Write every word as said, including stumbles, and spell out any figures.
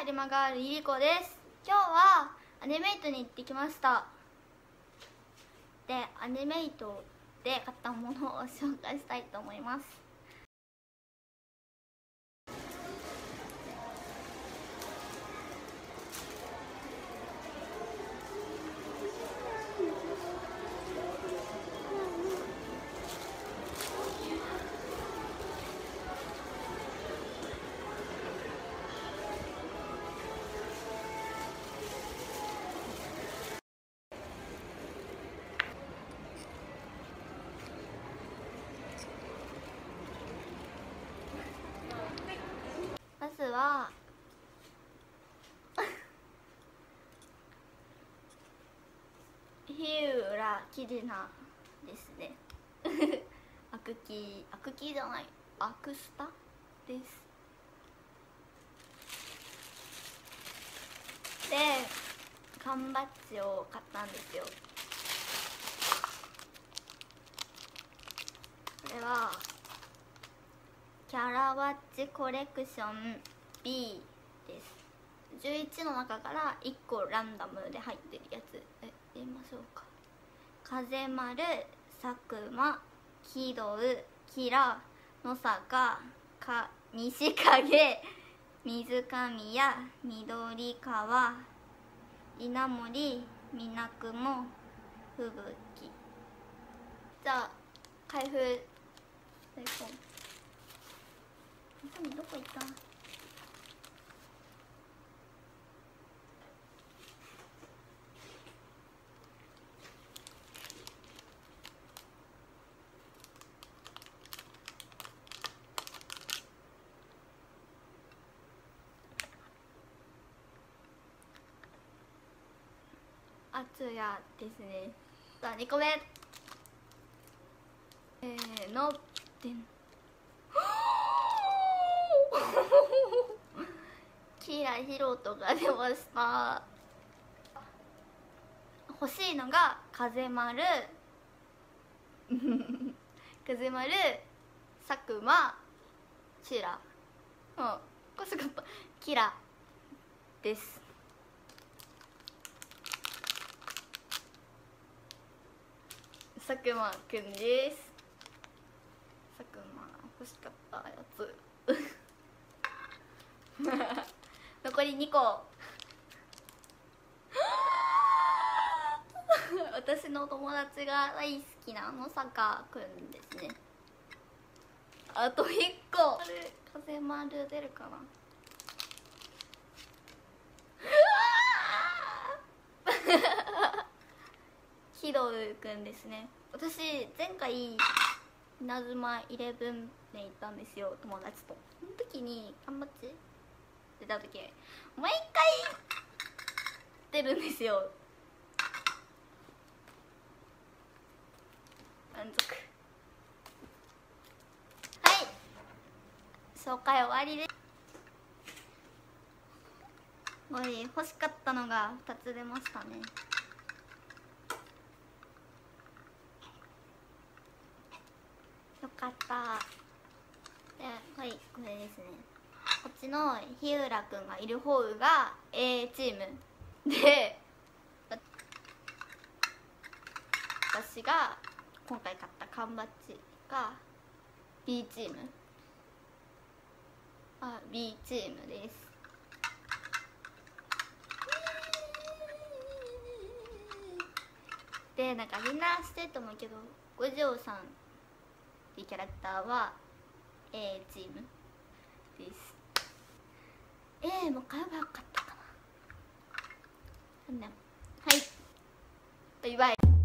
リマガールリリコです。今日はアニメイトに行ってきました。で、アニメイトで買ったものを紹介したいと思います。まずは日浦キリナですね。アクキーアクキーじゃないアクスタです。で缶バッジを買ったんですよ。これはキャラバッジコレクション ビー です。じゅういちの中からいっこランダムで入ってるやつえ言いましょうか。風丸、佐久間、木戸、キラ、野坂、か西影、水上や緑川、稲森、水雲、吹雪。じゃあ開封大根中身どこ行った？あつやですね。さあにこめせーのでんキラヒロトが出ました。欲しいのが風丸風丸、佐久間、キラ、うん、こすかったキラです。佐久間くんです。佐久間欲しかったやつ残りにこ私の友達が大好きな野坂くんですね。あといっこ風丸出るかなヒドウくんですね。私前回稲妻イレブンで行ったんですよ、友達と。その時に缶バッジ出た時毎回出るんですよ。満足。はい、紹介終わりです。すごい欲しかったのがふたつ出ましたね。よかった。で、はい、これですね。こっちの日浦くんがいる方が A チームで、私が今回買った缶バッジが B チームあ B チームです。で、なんかみんな知ってると思うけど、五条さんっていうキャラクターは A チームです。 A も買えばよかったかな。はい、バイバイ。